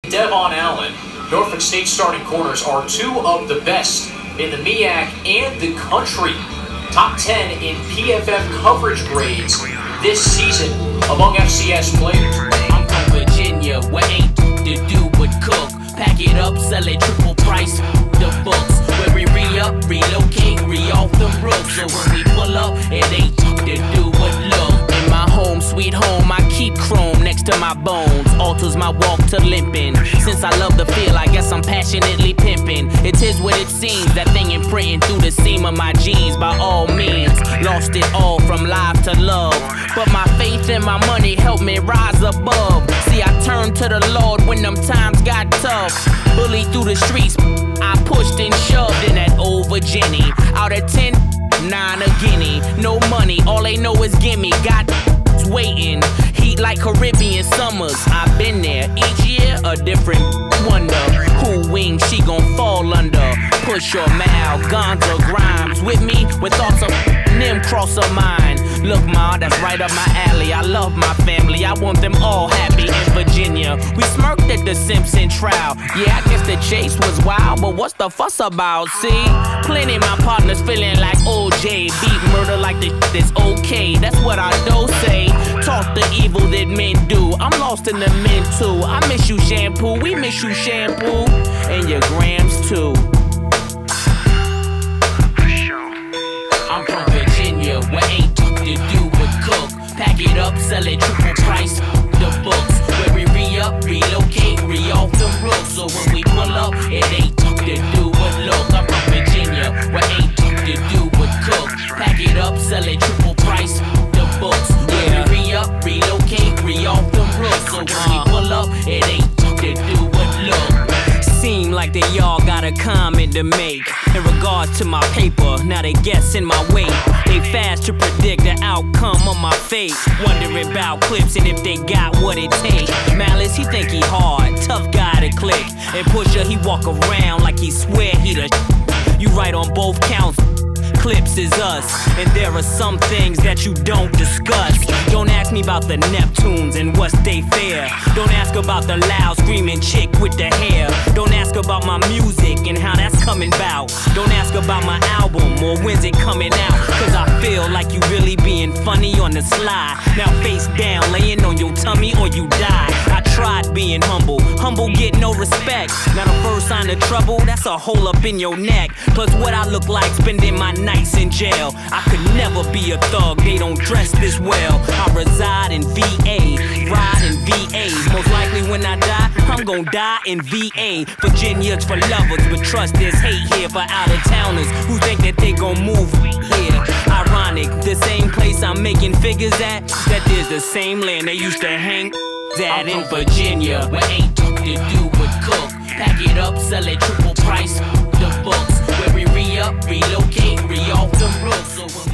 Devon Allen, Norfolk State starting corners, are two of the best in the MEAC and the country. Top 10 in PFF coverage grades this season among FCS players. I'm from Virginia, where ain't to do but cook. Pack it up, sell it triple price, the books. Where we re-up, relocate, re-off the roof. So when we pull up, it ain't to do but look. In my home, sweet home, I keep chrome next to my bones. Alters my walk to limping. Since I love the feel, I guess I'm passionately pimping. It is what it seems, that thing imprinting through the seam of my jeans. By all means, lost it all from life to love. But my faith and my money helped me rise above. See, I turned to the Lord when them times got tough. Bullied through the streets, I pushed and shoved in that old Virginia. Out of 10, 9 a guinea. No money, all they know is gimme. Got waiting, heat like Caribbean summers. I've been there, each year a different wonder. Who wings she gon' fall under? Push your mouth, Gonzo Grimes with me, with thoughts of them cross of mine. Look ma, that's right up my alley. I love my family, I want them all happy in Virginia. We smirked at the Simpson trial. Yeah, I guess the chase was wild, but what's the fuss about? See, plenty of my partners feeling like OJ. Beat murder like this okay. That's what I do say. Talk the evil that men do. I'm lost in the men too. I miss you shampoo, we miss you shampoo, and your grams too. I'm from Virginia, where ain't to do but cook. Pack it up, sell it triple price, the books. Where we re-up, relocate, re-off the roof. So when we pull up, it ain't to do but look. I'm from Virginia, where ain't to do but cook. Pack it up, sell it triple price, the books. Where we re-up, relocate, re-off the roof. So when we pull up, it ain't to do but look. Seem like they all got a comment to make in regards to my paper. Now they guessing my weight. They fast to predict the outcome of my fate. Wondering about clips and if they got what it takes. Malice, he think he hard, tough guy to click. And Pusher, he walk around like he swear he the You right on both counts. Clips is us, and there are some things that you don't discuss. Don't ask me about the Neptunes and what's they fare. Don't ask about the loud screaming chick with the hair. Don't ask about my music and how that's coming about. Don't ask about my album or when's it coming out. Cause I feel like you really being funny on the sly. Now face down, laying on your tummy or you die. I tried being humble, humble get no respect. Now the first sign of trouble, that's a hole up in your neck. Plus what I look like spending my nights in jail. I could never be a thug, they don't dress this well. I reside in VA, ride in VA. Most likely when I die, I'm gon' die in VA. Virginia's for lovers, but trust there's hate here for out-of-towners who think that they gon' move here. Ironic, the same place I'm making figures at, that there's the same land they used to hang that in Virginia, where ain't to do but cook. Pack it up, sell it triple price, the books. Where we re-up, relocate, re-off the roof. So